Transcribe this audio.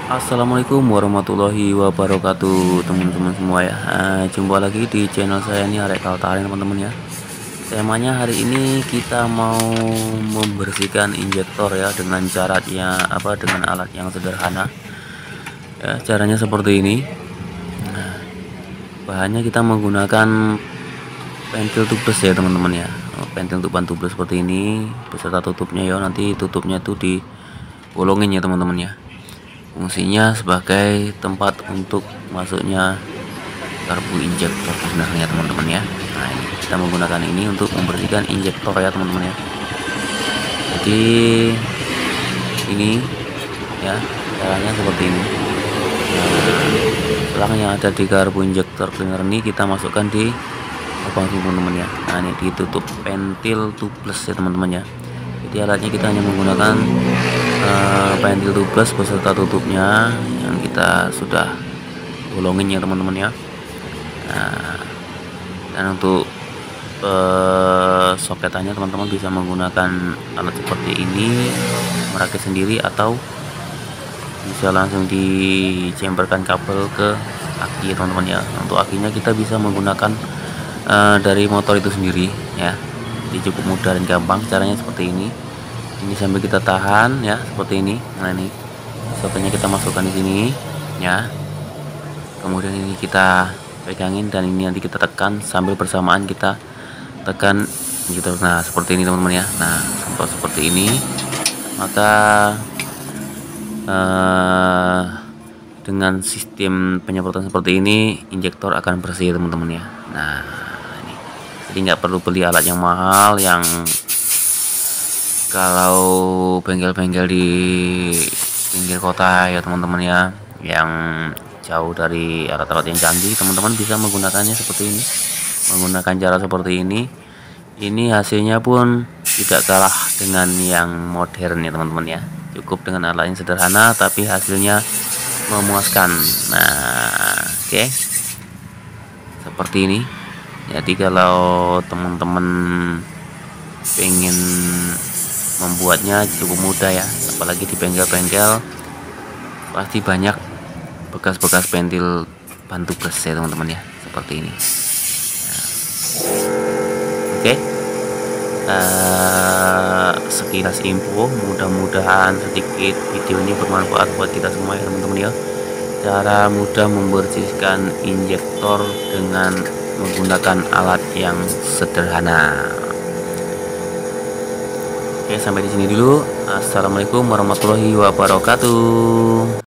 Assalamualaikum warahmatullahi wabarakatuh, teman-teman semua ya. Jumpa lagi di channel saya ini, Arek Kaltari, teman-teman ya. Temanya hari ini kita mau membersihkan injektor ya, dengan caranya dengan alat yang sederhana ya. Caranya seperti ini. Nah, bahannya kita menggunakan pentil tubeless ya, teman-teman ya. Pentil untuk ban tubeless seperti ini beserta tutupnya ya. Nanti tutupnya itu dibolongin ya, teman-teman ya. Fungsinya sebagai tempat untuk masuknya karbu injektor sebenarnya, teman-teman ya. Nah, ini kita menggunakan ini untuk membersihkan injektor ya, teman-teman ya. Jadi ini ya, caranya seperti ini. Nah, selang yang ada di karbu injektor cleaner ini kita masukkan di lubang, teman-teman ya. Nah, ini ditutup pentil tubeless ya, teman-teman ya. Jadi alatnya kita hanya menggunakan pentil tubeless beserta tutupnya yang kita sudah bolongin ya, teman-teman ya. Nah, dan untuk soketannya teman-teman bisa menggunakan alat seperti ini, merakit sendiri, atau bisa langsung dicemperkan kabel ke aki ya, teman-teman ya. Untuk akinya kita bisa menggunakan dari motor itu sendiri ya. Jadi cukup mudah dan gampang. Caranya seperti ini sambil kita tahan ya, seperti ini. Nah, ini soketnya kita masukkan di sini ya, kemudian ini kita pegangin, dan ini nanti kita tekan sambil bersamaan kita tekan gitu. Nah, seperti ini, teman-teman ya. Nah, seperti ini, maka dengan sistem penyemprotan seperti ini injektor akan bersih, teman-teman ya. Nah, ini jadi nggak perlu beli alat yang mahal, yang kalau bengkel-bengkel di pinggir kota ya, teman-teman ya, yang jauh dari alat-alat yang canggih, teman-teman bisa menggunakannya seperti ini. Menggunakan cara seperti ini hasilnya pun tidak kalah dengan yang modern ya, teman-teman ya. Cukup dengan alat yang sederhana tapi hasilnya memuaskan. Nah, oke. Seperti ini. Jadi kalau teman-teman pengen membuatnya cukup mudah ya, apalagi di bengkel-bengkel pasti banyak bekas-bekas pentil ban tubeless ya, teman-teman ya, seperti ini. Nah, oke. Sekilas info, mudah-mudahan sedikit video ini bermanfaat buat kita semua ya, teman-teman ya. Cara mudah membersihkan injektor dengan menggunakan alat yang sederhana. Oke, sampai di sini dulu. Assalamualaikum warahmatullahi wabarakatuh.